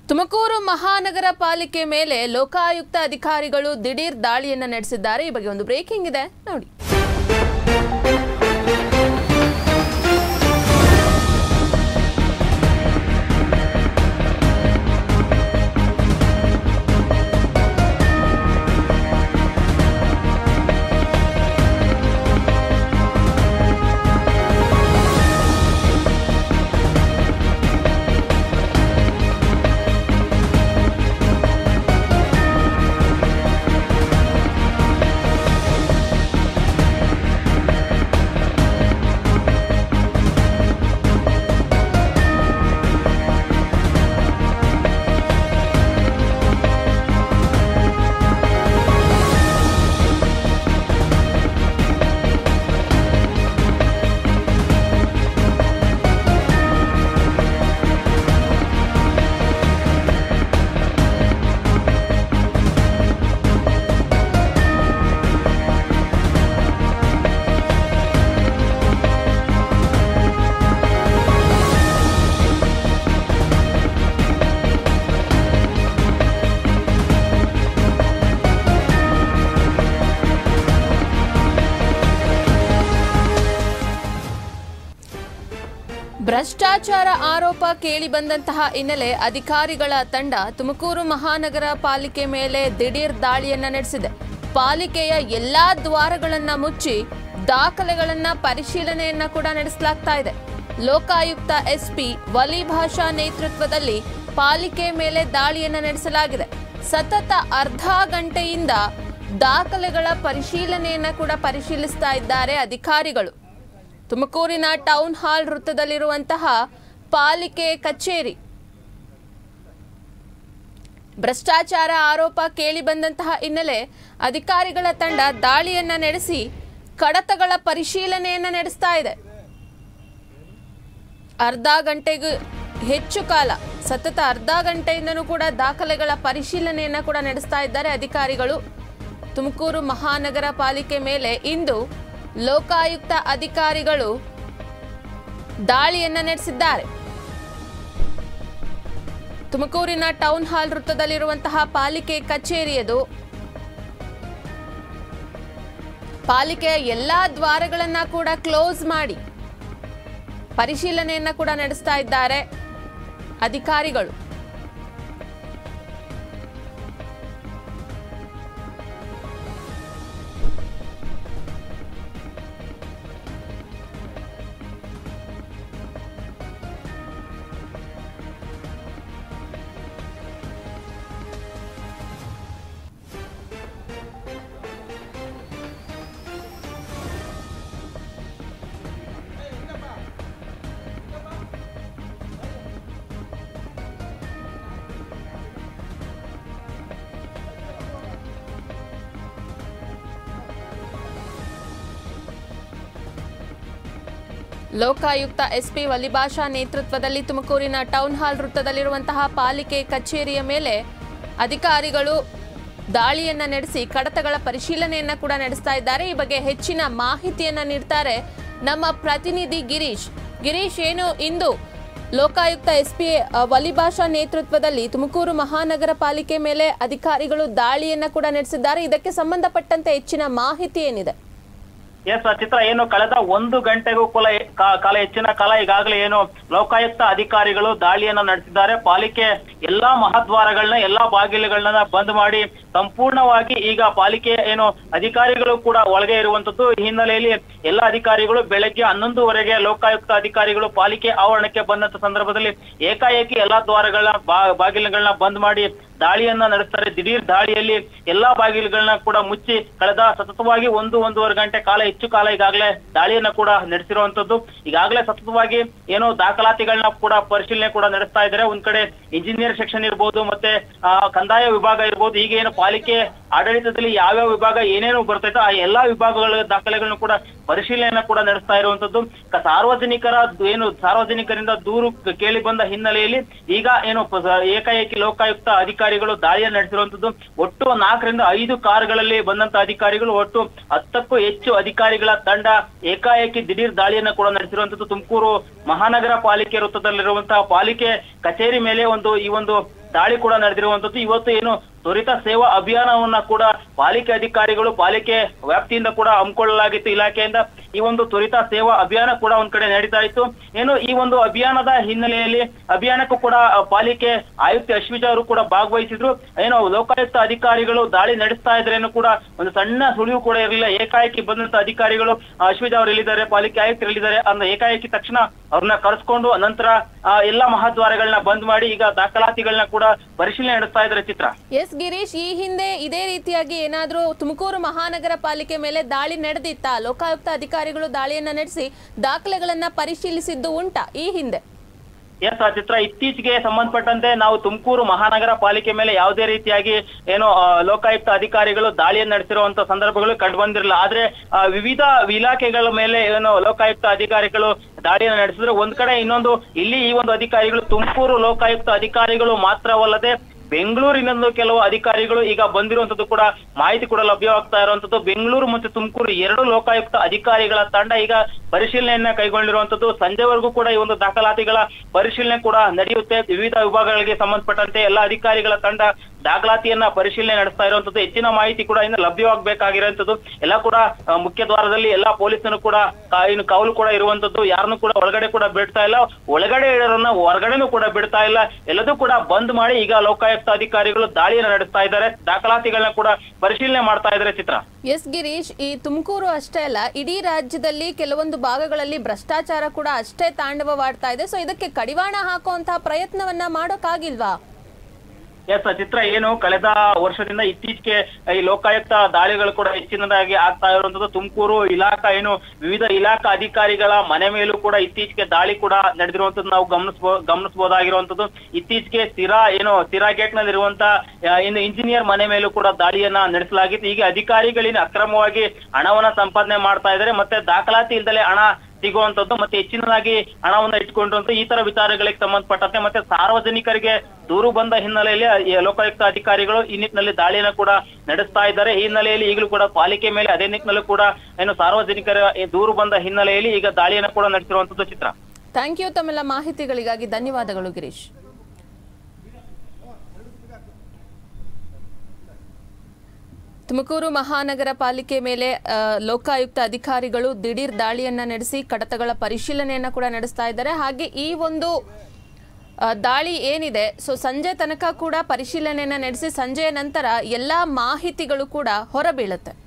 ತುಮಕೂರು ಮಹಾನಗರ ಪಾಲಿಕೆ ಮೇಲೆ ಲೋಕಾಯುಕ್ತ ಅಧಿಕಾರಿಗಳು ದಿಢೀರ್ ದಾಳಿಯನ್ನ ನಡೆಸಿದ್ದಾರೆ। ಈ ಬಗ್ಗೆ ಒಂದು ಬ್ರೇಕಿಂಗ್ ಇದೆ ನೋಡಿ। ಭ್ರಷ್ಟಾಚಾರ ಆರೋಪ ಕೇಳಿ ಬಂದಂತಹ ಹಿನ್ನೆಲೆ ಅಧಿಕಾರಿಗಳ ತಂಡ ತುಮಕೂರು ಮಹಾನಗರ ಪಾಲಿಕೆ ಮೇಲೆ ದಿಢೀರ್ ದಾಳಿಯನ್ನ ನಡೆಸಿದೆ। ಪಾಲಿಕೆಯ ಎಲ್ಲಾ ದ್ವಾರಗಳನ್ನ ಮುಚ್ಚಿ ದಾಖಲೆಗಳನ್ನ ಪರಿಶೀಲನೆಯನ್ನ ಕೂಡ ನಡೆಸಲಾಗ್ತಾ ಇದೆ। ಲೋಕಾಯುಕ್ತ ಎಸ್ಪಿ ವಲಿಭಾಷಾ ನೇತೃತ್ವದಲ್ಲಿ ಪಾಲಿಕೆ ಮೇಲೆ ದಾಳಿಯನ್ನ ನಡೆಸಲಾಗಿದೆ। ಸತತ ಅರ್ಧ ಗಂಟೆಯಿಂದ ದಾಖಲೆಗಳ ಪರಿಶೀಲನೆಯನ್ನ ಕೂಡ ಪರಿಶೀಲಿಸ್ತಾ ಇದ್ದಾರೆ ಅಧಿಕಾರಿಗಳು। ತುಮಕೂರಿನ ಟೌನ್ ಹಾಲ್ ವೃತ್ತದಲ್ಲಿರುವಂತಹ ಪಾಲಿಕೆ ಕಚೇರಿ ಭ್ರಷ್ಟಾಚಾರ ಆರೋಪ ಕೇಳಿ ಬಂದಂತಹ ಹಿನ್ನೆಲೆ ಅಧಿಕಾರಿಗಳ ತಂಡ ದಾಳಿಯನ್ನ ನಡೆಸಿ ಕಡತಗಳ ಪರಿಶೀಲನೆಯನ್ನ ನಡೆಸ್ತಾ ಇದೆ। ಅರ್ಧ ಗಂಟೆಗೂ ಹೆಚ್ಚು ಕಾಲ ಸತತ ಅರ್ಧ ಗಂಟೆಯಿಂದನೂ ಕೂಡ ದಾಖಲೆಗಳ ಪರಿಶೀಲನೆಯನ್ನ ಕೂಡ ನಡೆಸ್ತಾ ಇದ್ದಾರೆ ಅಧಿಕಾರಿಗಳು। ತುಮಕೂರು ಮಹಾನಗರ ಪಾಲಿಕೆ ಮೇಲೆ ಇಂದು ಲೋಕಾಯುಕ್ತ ಅಧಿಕಾರಿಗಳು ದಾಳಿಯನ್ನ ನಡೆಸಿದ್ದಾರೆ। ತುಮಕೂರಿನ ಟೌನ್ ಹಾಲ್ ವೃತ್ತದಲ್ಲಿರುವಂತಹ ಪಾಲಿಕೆ ಕಚೇರಿಯದು ಪಾಲಿಕೆಯ ಎಲ್ಲಾ ದ್ವಾರಗಳನ್ನ ಕೂಡ ಕ್ಲೋಸ್ ಮಾಡಿ ಪರಿಶೀಲನೆಯನ್ನ ಕೂಡ ನಡೆಸ್ತಾ ಇದ್ದಾರೆ ಅಧಿಕಾರಿಗಳು। ಲೋಕಾಯುಕ್ತ ಎಸ್ಪಿ ವಲಿಭಾಷಾ ನೇತೃತ್ವದಲ್ಲಿ ತುಮಕೂರಿನ ಟೌನ್ ಹಾಲ್ ವೃತ್ತದಲ್ಲಿರುವಂತಹ ಪಾಲಿಕೆ ಕಚೇರಿಯ ಮೇಲೆ ಅಧಿಕಾರಿಗಳು ದಾಳಿಯನ್ನ ನಡೆಸಿ ಕಡತಗಳ ಪರಿಶೀಲನೆಯನ್ನ ಕೂಡ ನಡೆಸ್ತಾ ಇದ್ದಾರೆ। ಈ ಬಗ್ಗೆ ಹೆಚ್ಚಿನ ಮಾಹಿತಿಯನ್ನ ನೀಡ್ತಾರೆ ನಮ್ಮ ಪ್ರತಿನಿಧಿ ಗಿರೀಶ್। ಗಿರೀಶ್, ಏನು ಇಂದು ಲೋಕಾಯುಕ್ತ ಎಸ್ಪಿ ವಲಿಭಾಷಾ ನೇತೃತ್ವದಲ್ಲಿ ತುಮಕೂರು ಮಹಾನಗರ ಪಾಲಿಕೆ ಮೇಲೆ ಅಧಿಕಾರಿಗಳು ದಾಳಿಯನ್ನ ಕೂಡ ನಡೆಸಿದ್ದಾರೆ, ಇದಕ್ಕೆ ಸಂಬಂಧಪಟ್ಟಂತೆ ಹೆಚ್ಚಿನ ಮಾಹಿತಿ ಏನಿದೆ? ಎಸ್ ಚಿತ್ರ, ಏನು ಕಳೆದ 1 ಗಂಟೆಗೂ ಕಾಲ ಹೆಚ್ಚಿನ ಕಾಲ ಈಗಾಗಲೇ ಏನು ಲೋಕಾಯುಕ್ತ ಅಧಿಕಾರಿಗಳು ದಾಳಿಯನ್ನ ನಡೆಸಿದ್ದಾರೆ। ಪಾಲಿಕೆ ಎಲ್ಲಾ ಮಹದ್ವಾರಗಳನ್ನ ಎಲ್ಲಾ ಬಾಗಿಲುಗಳನ್ನ ಬಂದ್ ಮಾಡಿ ಸಂಪೂರ್ಣವಾಗಿ ಈಗ ಪಾಲಿಕೆ ಏನು ಅಧಿಕಾರಿಗಳು ಕೂಡ ಒಳಗೆ ಇರುವಂತದ್ದು ಹಿನ್ನೆಲೆಯಲ್ಲಿ ಎಲ್ಲ ಅಧಿಕಾರಿಗಳು ಬೆಳಗ್ಗೆ 11:00ವರೆಗೆ ಲೋಕಾಯುಕ್ತ ಅಧಿಕಾರಿಗಳು ಪಾಲಿಕೆ ಆವರಣಕ್ಕೆ ಬಂದಂತ ಸಂದರ್ಭದಲ್ಲಿ ಏಕಾಏಕಿ ಎಲ್ಲಾ ದ್ವಾರಗಳನ್ನ ಬಾಗಿಲುಗಳನ್ನ ಬಂದ್ ಮಾಡಿ ದಾಳಿಯನ್ನ ನಡೆಸ್ತಾರೆ। ದಿಢೀರ್ ದಾಳಿಯಲ್ಲಿ ಎಲ್ಲಾ ಬಾಗಿಲುಗಳನ್ನ ಕೂಡ ಮುಚ್ಚಿ ಕಳೆದ ಸತತವಾಗಿ 1-1.5 ಗಂಟೆ ಕಾಲ ಹೆಚ್ಚು ಕಾಲ ಈಗಾಗಲೇ ದಾಳಿಯನ್ನ ಕೂಡ ನಡೆಸಿರುವಂತದ್ದು। ಈಗಾಗಲೇ ಸತತವಾಗಿ ಏನೋ ದಾಖಲಾತಿಗಳನ್ನ ಕೂಡ ಪರಿಶೀಲನೆ ಕೂಡ ನಡೆಸ್ತಾ ಇದ್ದಾರೆ। ಒಂದ್ ಕಡೆ ಇಂಜಿನಿಯರ್ ಸೆಕ್ಷನ್ ಇರ್ಬೋದು, ಮತ್ತೆ ಕಂದಾಯ ವಿಭಾಗ ಇರ್ಬೋದು, ಈಗ ಏನು ಪಾಲಿಕೆ ಆಡಳಿತದಲ್ಲಿ ಯಾವ್ಯಾವ ವಿಭಾಗ ಏನೇನು ಬರ್ತೈತೋ ಆ ಎಲ್ಲಾ ವಿಭಾಗಗಳ ದಾಖಲೆಗಳನ್ನು ಕೂಡ ಪರಿಶೀಲನೆಯನ್ನ ಕೂಡ ನಡೆಸ್ತಾ ಇರುವಂತದ್ದು। ಸಾರ್ವಜನಿಕರಿಂದ ದೂರು ಕೇಳಿ ಬಂದ ಹಿನ್ನೆಲೆಯಲ್ಲಿ ಈಗ ಏನು ಏಕಾಏಕಿ ಲೋಕಾಯುಕ್ತ ಅಧಿಕಾರಿಗಳು ದಾಳಿಯನ್ನು ನಡೆಸಿರುವಂತದ್ದು। ಒಟ್ಟು 4ರಿಂದ 5 ಕಾರುಗಳಲ್ಲಿ ಬಂದಂತ ಅಧಿಕಾರಿಗಳು ಒಟ್ಟು 10ಕ್ಕೂ ಹೆಚ್ಚು ಅಧಿಕಾರಿಗಳ ತಂಡ ಏಕಾಏಕಿ ದಿಢೀರ್ ದಾಳಿಯನ್ನ ಕೂಡ ನಡೆಸಿರುವಂತದ್ದು। ತುಮಕೂರು ಮಹಾನಗರ ಪಾಲಿಕೆ ವೃತ್ತದಲ್ಲಿರುವಂತಹ ಪಾಲಿಕೆ ಕಚೇರಿ ಮೇಲೆ ಈ ಒಂದು ದಾಳಿ ಕೂಡ ನಡೆದಿರುವಂತದ್ದು. ಇವತ್ತು ಏನು ತ್ವರಿತ ಸೇವಾ ಅಭಿಯಾನವನ್ನ ಕೂಡ ಪಾಲಿಕೆ ಅಧಿಕಾರಿಗಳು ಪಾಲಿಕೆ ವ್ಯಾಪ್ತಿಯಿಂದ ಕೂಡ ಹಮ್ಮಿಕೊಳ್ಳಲಾಗಿತ್ತು ಇಲಾಖೆಯಿಂದ. ಈ ಒಂದು ತ್ವರಿತ ಸೇವಾ ಅಭಿಯಾನ ಕೂಡ ಒಂದ್ ಕಡೆ ನಡೀತಾ ಇತ್ತು. ಏನು ಈ ಒಂದು ಅಭಿಯಾನದ ಹಿನ್ನೆಲೆಯಲ್ಲಿ ಅಭಿಯಾನಕ್ಕೂ ಕೂಡ ಪಾಲಿಕೆ ಆಯುಕ್ತ ಅಶ್ವಿಜಾ ಅವರು ಕೂಡ ಭಾಗವಹಿಸಿದ್ರು. ಏನೋ ಲೋಕಾಯುಕ್ತ ಅಧಿಕಾರಿಗಳು ದಾಳಿ ನಡೆಸ್ತಾ ಇದ್ರೇನು ಕೂಡ ಒಂದು ಸಣ್ಣ ಸುಳಿವು ಕೂಡ ಇರಲಿಲ್ಲ. ಏಕಾಏಕಿ ಬಂದಂತ ಅಧಿಕಾರಿಗಳು ಅಶ್ವಿಜಾ ಅವರು ಎಲ್ಲಿದ್ದಾರೆ, ಪಾಲಿಕೆ ಆಯುಕ್ತರು ಎಲ್ಲಿದ್ದಾರೆ ಅನ್ನೋ ಏಕಾಏಕಿ ತಕ್ಷಣ ಅವ್ರನ್ನ ಕರೆಸ್ಕೊಂಡು ನಂತರ ಎಲ್ಲಾ ಮಹಾದ್ವಾರಗಳನ್ನ ಬಂದ್ ಮಾಡಿ ಈಗ ದಾಖಲಾತಿಗಳನ್ನ ಕೂಡ ಪರಿಶೀಲನೆ ನಡೆಸ್ತಾ ಇದ್ದಾರೆ. ಚಿತ್ರ ಎಸ್ ಗಿರೀಶ್, ಈ ಹಿಂದೆ ಇದೇ ರೀತಿಯಾಗಿ ಏನಾದ್ರೂ ತುಮಕೂರು ಮಹಾನಗರ ಪಾಲಿಕೆ ಮೇಲೆ ದಾಳಿ ನಡೆದಿತ್ತಾ? ಲೋಕಾಯುಕ್ತ ಅಧಿಕಾರಿಗಳು ದಾಳಿಯನ್ನ ನಡೆಸಿ ದಾಖಲೆಗಳನ್ನ ಪರಿಶೀಲಿಸಿದ್ದು ಉಂಟಾ ಈ ಹಿಂದೆ? ಎಸ್ ಚಿತ್ರ, ಇತ್ತೀಚೆಗೆ ಸಂಬಂಧಪಟ್ಟಂತೆ ನಾವು ತುಮಕೂರು ಮಹಾನಗರ ಪಾಲಿಕೆ ಮೇಲೆ ಯಾವುದೇ ರೀತಿಯಾಗಿ ಏನೋ ಲೋಕಾಯುಕ್ತ ಅಧಿಕಾರಿಗಳು ದಾಳಿಯನ್ನು ನಡೆಸಿರುವಂತ ಸಂದರ್ಭಗಳು ಕಂಡು ಬಂದಿರಲಿಲ್ಲ. ಆದ್ರೆ ವಿವಿಧ ಇಲಾಖೆಗಳ ಮೇಲೆ ಏನೋ ಲೋಕಾಯುಕ್ತ ಅಧಿಕಾರಿಗಳು ದಾಳಿಯನ್ನು ನಡೆಸಿದ್ರು. ಒಂದ್ ಕಡೆ ಇನ್ನೊಂದು ಇಲ್ಲಿ ಈ ಒಂದು ಅಧಿಕಾರಿಗಳು ತುಮಕೂರು ಲೋಕಾಯುಕ್ತ ಅಧಿಕಾರಿಗಳು ಮಾತ್ರವಲ್ಲದೆ ಬೆಂಗಳೂರಿನಲ್ಲೂ ಕೆಲವು ಅಧಿಕಾರಿಗಳು ಈಗ ಬಂದಿರುವಂತದ್ದು ಕೂಡ ಮಾಹಿತಿ ಕೂಡ ಲಭ್ಯವಾಗ್ತಾ ಇರುವಂತದ್ದು. ಬೆಂಗಳೂರು ಮತ್ತು ತುಮಕೂರು ಎರಡು ಲೋಕಾಯುಕ್ತ ಅಧಿಕಾರಿಗಳ ತಂಡ ಈಗ ಪರಿಶೀಲನೆಯನ್ನ ಕೈಗೊಂಡಿರುವಂತದ್ದು. ಸಂಜೆವರೆಗೂ ಕೂಡ ಈ ಒಂದು ದಾಖಲಾತಿಗಳ ಪರಿಶೀಲನೆ ಕೂಡ ನಡೆಯುತ್ತೆ. ವಿವಿಧ ವಿಭಾಗಗಳಿಗೆ ಸಂಬಂಧಪಟ್ಟಂತೆ ಎಲ್ಲ ಅಧಿಕಾರಿಗಳ ತಂಡ ದಾಖಲಾತಿಯನ್ನ ಪರಿಶೀಲನೆ ನಡೆಸ್ತಾ ಇರುವಂತದ್ದು. ಹೆಚ್ಚಿನ ಮಾಹಿತಿ ಕೂಡ ಇನ್ನು ಲಭ್ಯವಾಗಬೇಕಾಗಿರುವಂತದ್ದು. ಎಲ್ಲ ಕೂಡ ಮುಖ್ಯ ದ್ವಾರದಲ್ಲಿ ಎಲ್ಲಾ ಪೊಲೀಸರು ಕೂಡ ಇನ್ನು ಕಾವಲು ಕೂಡ ಇರುವಂತದ್ದು. ಯಾರನ್ನು ಕೂಡ ಒಳಗಡೆ ಕೂಡ ಬಿಡ್ತಾ ಇಲ್ಲ, ಒಳಗಡೆ ಇರೋರನ್ನ ಹೊರಗಡೆನೂ ಕೂಡ ಬಿಡ್ತಾ ಇಲ್ಲ. ಎಲ್ಲದೂ ಕೂಡ ಬಂದ್ ಮಾಡಿ ಈಗ ಲೋಕಾಯುಕ್ತ ಅಧಿಕಾರಿಗಳು ದಾಳಿಯನ್ನು ನಡೆಸ್ತಾ ಇದ್ದಾರೆ. ದಾಖಲಾತಿಗಳನ್ನ ಕೂಡ ಪರಿಶೀಲನೆ ಮಾಡ್ತಾ ಇದ್ದಾರೆ. ಚಿತ್ರ ಎಸ್ ಗಿರೀಶ್, ಈ ತುಮಕೂರು ಅಷ್ಟೇ ಅಲ್ಲ, ಇಡೀ ರಾಜ್ಯದಲ್ಲಿ ಕೆಲವೊಂದು ಭಾಗಗಳಲ್ಲಿ ಭ್ರಷ್ಟಾಚಾರ ಕೂಡ ಅಷ್ಟೇ ತಾಂಡವವಾಡ್ತಾ ಇದೆ. ಸೊ ಇದಕ್ಕೆ ಕಡಿವಾಣ ಹಾಕುವಂತಹ ಪ್ರಯತ್ನವನ್ನ ಮಾಡೋಕ್ಕಾಗಿಲ್ವಾ? ಎಸ್ ಚಿತ್ರ, ಏನು ಕಳೆದ ವರ್ಷದಿಂದ ಇತ್ತೀಚೆಗೆ ಈ ಲೋಕಾಯುಕ್ತ ದಾಳಿಗಳು ಕೂಡ ಹೆಚ್ಚಿನದಾಗಿ ಆಗ್ತಾ ಇರುವಂತದ್ದು. ತುಮಕೂರು ಇಲಾಖಾ ಏನು ವಿವಿಧ ಇಲಾಖಾ ಅಧಿಕಾರಿಗಳ ಮನೆ ಮೇಲೂ ಕೂಡ ಇತ್ತೀಚೆಗೆ ದಾಳಿ ಕೂಡ ನಡೆದಿರುವಂತದ್ದು ನಾವು ಗಮನಿಸಬಹುದಾಗಿರುವಂತದ್ದು. ಇತ್ತೀಚೆಗೆ ಸಿರಾ ಗೇಟ್ ನಲ್ಲಿರುವಂತ ಇನ್ನು ಇಂಜಿನಿಯರ್ ಮನೆ ಮೇಲೂ ಕೂಡ ದಾಳಿಯನ್ನ ನಡೆಸಲಾಗಿತ್ತು. ಹೀಗೆ ಅಧಿಕಾರಿಗಳಿಂದ ಅಕ್ರಮವಾಗಿ ಹಣವನ್ನ ಸಂಪಾದನೆ ಮಾಡ್ತಾ ಇದ್ದಾರೆ, ಮತ್ತೆ ದಾಖಲಾತಿ ಇಲ್ದಲೆ ಹಣ ಸಿಗುವಂತದ್ದು, ಮತ್ತೆ ಹೆಚ್ಚಿನದಾಗಿ ಹಣವನ್ನ ಇಟ್ಕೊಂಡಿರುವಂತ ಈ ತರ ವಿಚಾರಗಳಿಗೆ ಸಂಬಂಧಪಟ್ಟಂತೆ ಮತ್ತೆ ಸಾರ್ವಜನಿಕರಿಗೆ ದೂರು ಬಂದ ಹಿನ್ನೆಲೆಯಲ್ಲಿ ಲೋಕಾಯುಕ್ತ ಅಧಿಕಾರಿಗಳು ಈ ನಿಟ್ಟಿನಲ್ಲಿ ದಾಳಿಯನ್ನು ಕೂಡ ನಡೆಸ್ತಾ ಇದ್ದಾರೆ. ಈ ಹಿನ್ನೆಲೆಯಲ್ಲಿ ಈಗಲೂ ಕೂಡ ಪಾಲಿಕೆ ಮೇಲೆ ಅದೇ ನಿಟ್ಟಿನಲ್ಲೂ ಕೂಡ ಏನು ಸಾರ್ವಜನಿಕರ ದೂರು ಬಂದ ಹಿನ್ನೆಲೆಯಲ್ಲಿ ಈಗ ದಾಳಿಯನ್ನು ಕೂಡ ನಡೆಸಿರುವಂತದ್ದು. ಚಿತ್ರ, ಥ್ಯಾಂಕ್ ಯು. ತಮ್ಮೆಲ್ಲ ಮಾಹಿತಿಗಳಿಗಾಗಿ ಧನ್ಯವಾದಗಳು ಗಿರೀಶ್. ತುಮಕೂರು ಮಹಾನಗರ ಪಾಲಿಕೆ ಮೇಲೆ ಲೋಕಾಯುಕ್ತ ಅಧಿಕಾರಿಗಳು ದಿಢೀರ್ ದಾಳಿಯನ್ನ ನಡೆಸಿ ಕಡತಗಳ ಪರಿಶೀಲನೆಯನ್ನ ಕೂಡ ನಡೆಸ್ತಾ ಇದ್ದಾರೆ. ಹಾಗೆ ಈ ಒಂದು ದಾಳಿ ಏನಿದೆ, ಸೊ ಸಂಜೆ ತನಕ ಕೂಡ ಪರಿಶೀಲನೆಯನ್ನ ನಡೆಸಿ ಸಂಜೆಯ ನಂತರ ಎಲ್ಲಾ ಮಾಹಿತಿಗಳು ಕೂಡ ಹೊರಬೀಳುತ್ತೆ.